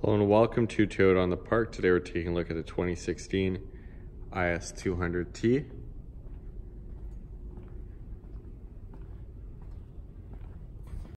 Hello and welcome to Toyota on the Park. Today we're taking a look at the 2016 IS200T.